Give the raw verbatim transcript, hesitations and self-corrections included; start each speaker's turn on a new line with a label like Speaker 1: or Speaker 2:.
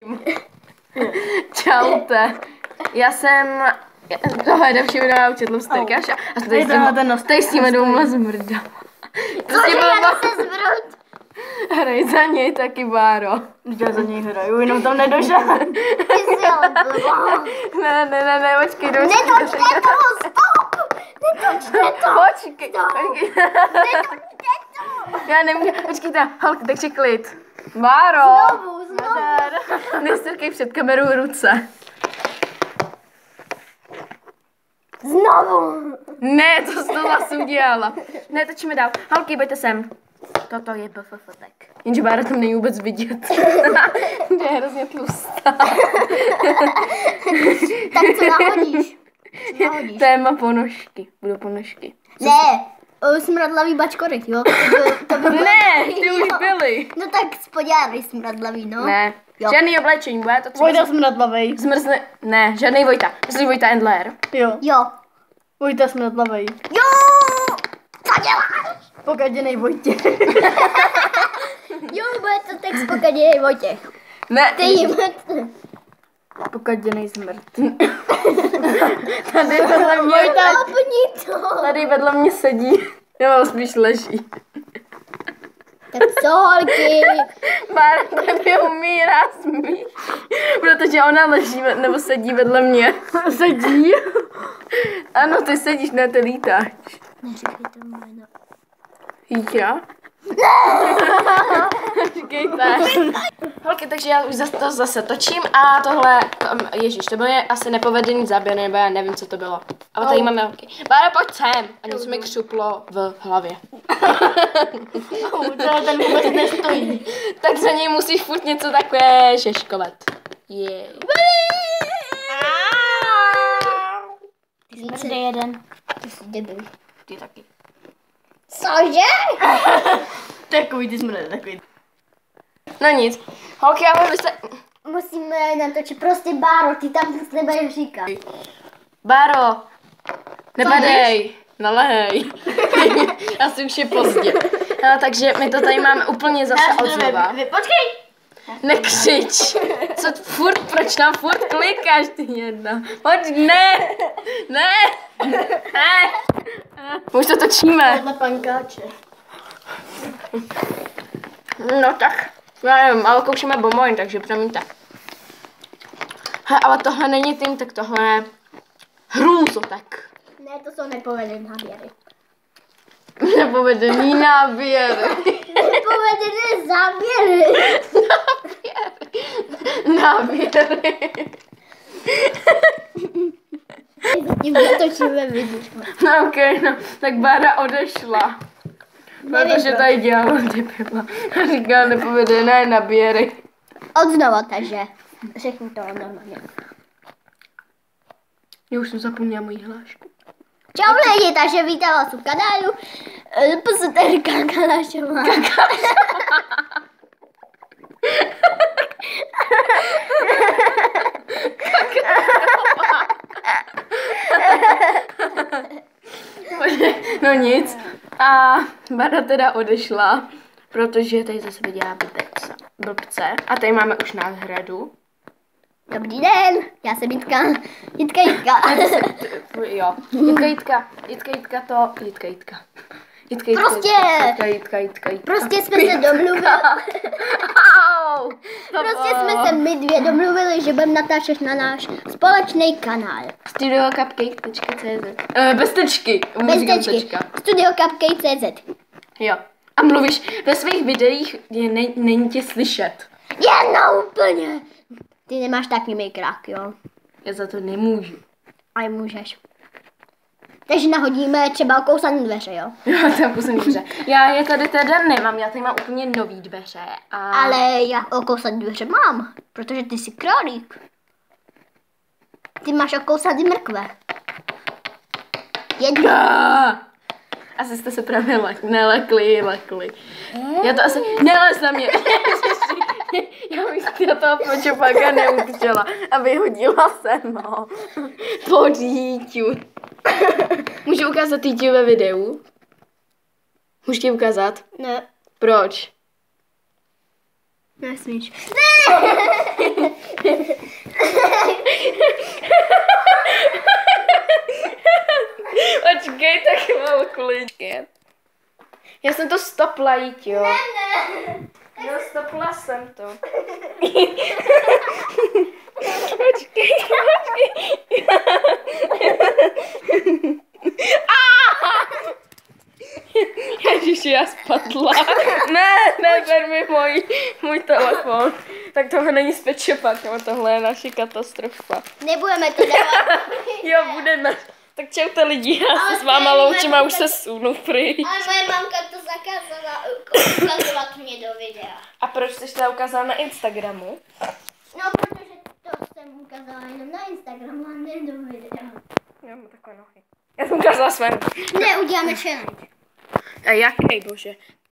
Speaker 1: Čaute. Já jsem... Tohle je všim na učetlu vztekáš a tady s tady s tím dvouma zmrdama.
Speaker 2: Cože, já se zvrut.
Speaker 1: Hraj za něj taky, Báro.
Speaker 3: Já za něj hraju, jenom tam nedošel.
Speaker 2: Ty jsi odbila.
Speaker 1: Ne, ne, ne, ne, počkej, počkej.
Speaker 2: Netočte toho, stop! Netočte to!
Speaker 1: Počkej, počkej.
Speaker 2: Netočte to!
Speaker 1: Já nemůžu, počkejte, holky, takže klid. Báro.
Speaker 2: Znovu, znovu.
Speaker 1: Nestrkej před kamerou ruce.
Speaker 2: Znovu.
Speaker 1: Ne, to jsi to zase udělala. Ne, točíme dál. Holky, pojďte sem. Toto je B F F tak. Jenže Bára tam není vůbec vidět. To je hrozně tlustá.
Speaker 2: Tak co nahodíš? Co nahodíš?
Speaker 1: Téma ponožky. Budou ponožky.
Speaker 2: Ne, o, smradlavý bačkory, jo? To by, to by bylo
Speaker 1: Ne,
Speaker 2: dobrý,
Speaker 1: ty už
Speaker 2: jo.
Speaker 1: byly.
Speaker 2: No tak spodňáry smradlavý, no.
Speaker 1: Ne,
Speaker 2: Jo.
Speaker 1: žádný oblečení, bude to třeba
Speaker 3: Vojta smradlavej.
Speaker 1: zmrzne. Ne, žádný Vojta. Myslíš Vojta Endler?
Speaker 3: Jo,
Speaker 2: Jo.
Speaker 3: Vojta smradlavej.
Speaker 2: Jo! Co děláš?
Speaker 3: Pokaděnej Vojtě.
Speaker 2: Jo, bude to text, pokud je Vojtěch.
Speaker 1: Ne,
Speaker 2: Ty jim.
Speaker 3: Pokaděnej smrt.
Speaker 1: tady vedle mě,
Speaker 2: Stopni to.
Speaker 1: tady vedle mě sedí. Nebo spíš leží.
Speaker 2: Tak co, holky?
Speaker 1: Bára tady umírá smích. Protože ona leží, ve- nebo sedí vedle mě.
Speaker 3: Sedí.
Speaker 1: Ano, ty sedíš, ne, ty lítáš.
Speaker 2: Neříkej to jméno.
Speaker 1: Já? Říkejte. Holky, takže já už zase, to zase točím a tohle, ježiš, to byl asi nepovedený záběr, nebo já nevím, co to bylo. Ale tady máme holky. Bára, pojď sem. A něco mi křuplo v hlavě.
Speaker 3: Ten vůbec nestojí.
Speaker 1: Tak za něj musíš furt něco takové šeškovat. Jej.
Speaker 2: Více jeden. Ty jsi debil.
Speaker 1: Ty taky.
Speaker 2: Cože?
Speaker 3: Takový ty smrde, takový.
Speaker 1: No nic. Holky, já bych se...
Speaker 2: Musíme natočit prostě Báro, ty tam nic nebudeš říkat.
Speaker 1: Báro, nepadej. Nalehej. Asi už je pozdě. No, takže my to tady máme úplně zase od znova.
Speaker 3: Vy, počkej.
Speaker 1: Nekřič. Co furt, proč nám furt klikáš ty jedna? Pojď, ne. Ne. Ne. Už to točíme.
Speaker 3: Na pankáče.
Speaker 1: No tak, já nevím, ale koušíme Bomoin, takže promiňte. He, ale tohle není tým, tak tohle je hrůzo, tak.
Speaker 2: Ne, to jsou nepovedené náběry.
Speaker 1: Nepovedený náběr.
Speaker 2: Nepovedené záběry.
Speaker 1: Náběry.
Speaker 2: Zatím natočíme video.
Speaker 1: No okej, okay, no, tak Bára odešla. Protože tady dělala debila. A říkala nepovedené naběry.
Speaker 2: Od znova, takže řekni to normálně.
Speaker 1: Já už jsem zapomněla moji hlášku.
Speaker 2: Čau lidi, takže vítám vás u kanálu Psuterka Kalašová.
Speaker 1: No nic. A Bára teda odešla, protože tady zase viděla blbce. blbce. A tady máme už náhradu.
Speaker 2: Dobrý den, já jsem Jitka. Jitka, Jitka.
Speaker 1: Jo. Jitka, Jitka. Jitka, Jitka to. Jitka, Jitka. Jitka, Jitka.
Speaker 2: Prostě.
Speaker 1: Jitka, Jitka, Jitka, Jitka.
Speaker 2: Prostě jsme se domluvili.
Speaker 1: Au.
Speaker 2: Prostě jsme se my dvě domluvili, že budeme natáčet na náš společný kanál.
Speaker 1: studio cupcake tečka cé zet. Eh, bez tečky.
Speaker 2: Bez
Speaker 1: Říkám
Speaker 2: tečky.
Speaker 1: tečka.
Speaker 2: studio cupcake tečka cé zet.
Speaker 1: Jo. A mluvíš, ve svých videích je, ne, není tě slyšet.
Speaker 2: Jednou úplně. Ty nemáš takový mikrák, jo?
Speaker 1: Já za to nemůžu.
Speaker 2: Ale můžeš. Takže nahodíme třeba kousané dveře, jo?
Speaker 1: Jo, to je poslední dveře. Já je tady teda nemám, já tady mám úplně nový dveře. A...
Speaker 2: Ale já okousané dveře mám, protože ty jsi králík. Ty máš okousané mrkve. Jedno.
Speaker 1: Ah! Asi jste se právě lek, nelekli, lekli. Já to asi, nelez na mě. Já bych já toho počopáka neudržela a vyhodila jsem ho. Po díťu. Můžu ukázat díťu ve videu? Můžu ti ukázat?
Speaker 2: Ne.
Speaker 1: Proč?
Speaker 2: Nesmíš. Ne!
Speaker 1: stopla, jít, jo.
Speaker 2: Ne.
Speaker 1: Jo, stopla jsem to. Počkej, počkej. Ježiši, já spadla. Ne, ne, ber mi můj, můj telefon. Tak tohle není z Pet Shopak, no, tohle je naše katastrofa.
Speaker 2: Nebudeme to dávat.
Speaker 1: Jo, budeme. Tak čaute lidi, já se s váma loučím a už se sunu pryč.
Speaker 2: Ale moje mamka to zakázala ukazovat mě do videa.
Speaker 1: A proč jsi to ukázala na Instagramu?
Speaker 2: No, protože to jsem ukázala jenom na Instagramu a ne do videa.
Speaker 1: Já mám takové nohy. Já jsem ukázala své nohy.
Speaker 2: Ne, uděláme challenge.
Speaker 1: A jaký, bože?